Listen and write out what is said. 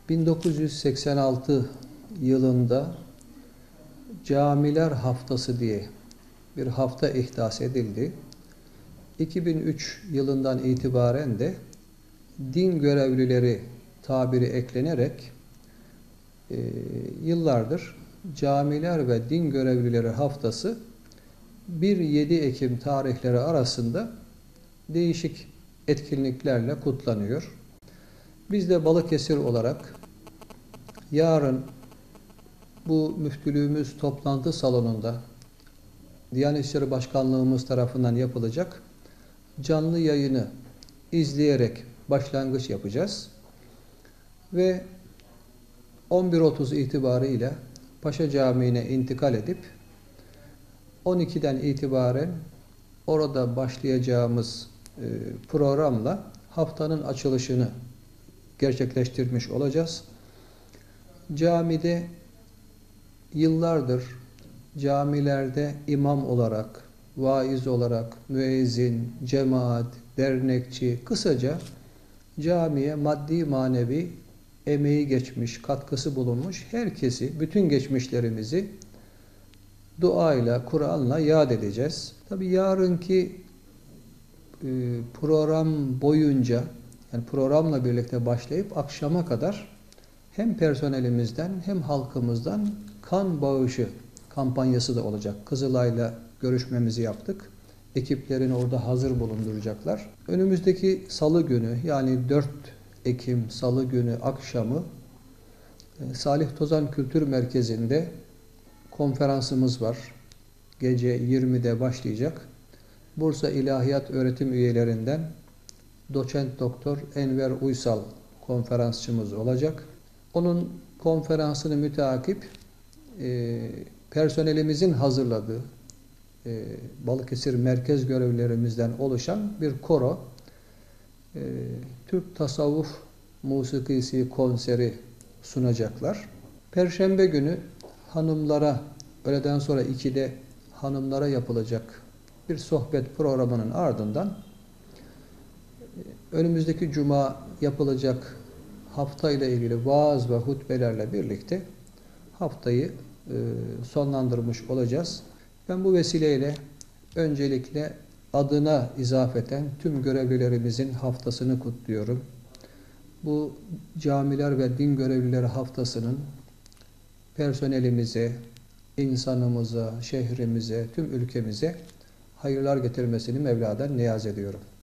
1986 yılında Camiler Haftası diye bir hafta ihdas edildi. 2003 yılından itibaren de din görevlileri tabiri eklenerek yıllardır Camiler ve Din Görevlileri Haftası 1-7 Ekim tarihleri arasında değişik etkinliklerle kutlanıyor. Biz de Balıkesir olarak yarın bu müftülüğümüz toplantı salonunda Diyanet İşleri Başkanlığımız tarafından yapılacak canlı yayını izleyerek başlangıç yapacağız. Ve 11.30 itibarıyla Paşa Camii'ne intikal edip 12'den itibaren orada başlayacağımız programla haftanın açılışını gerçekleştirmiş olacağız. Camide yıllardır camilerde imam olarak, vaiz olarak, müezzin, cemaat, dernekçi, kısaca camiye maddi manevi emeği geçmiş, katkısı bulunmuş herkesi, bütün geçmişlerimizi duayla, Kur'an'la yad edeceğiz. Tabi yarınki program boyunca, yani programla birlikte başlayıp akşama kadar hem personelimizden hem halkımızdan kan bağışı kampanyası da olacak. Kızılay'la görüşmemizi yaptık. Ekiplerini orada hazır bulunduracaklar. Önümüzdeki salı günü, yani 4 Ekim salı günü akşamı Salih Tozan Kültür Merkezi'nde konferansımız var. Gece 20'de başlayacak. Bursa İlahiyat Öğretim Üyelerinden Doçent Doktor Enver Uysal konferansçımız olacak. Onun konferansını müteakip personelimizin hazırladığı Balıkesir merkez görevlilerimizden oluşan bir koro Türk Tasavvuf Musikisi konseri sunacaklar. Perşembe günü hanımlara, öğleden sonra 2'de hanımlara yapılacak bir sohbet programının ardından önümüzdeki cuma yapılacak haftayla ilgili vaaz ve hutbelerle birlikte haftayı sonlandırmış olacağız. Ben bu vesileyle öncelikle adına izafeten tüm görevlilerimizin haftasını kutluyorum. Bu Camiler ve Din Görevlileri Haftası'nın personelimize, insanımıza, şehrimize, tüm ülkemize hayırlar getirmesini Mevla'dan niyaz ediyorum.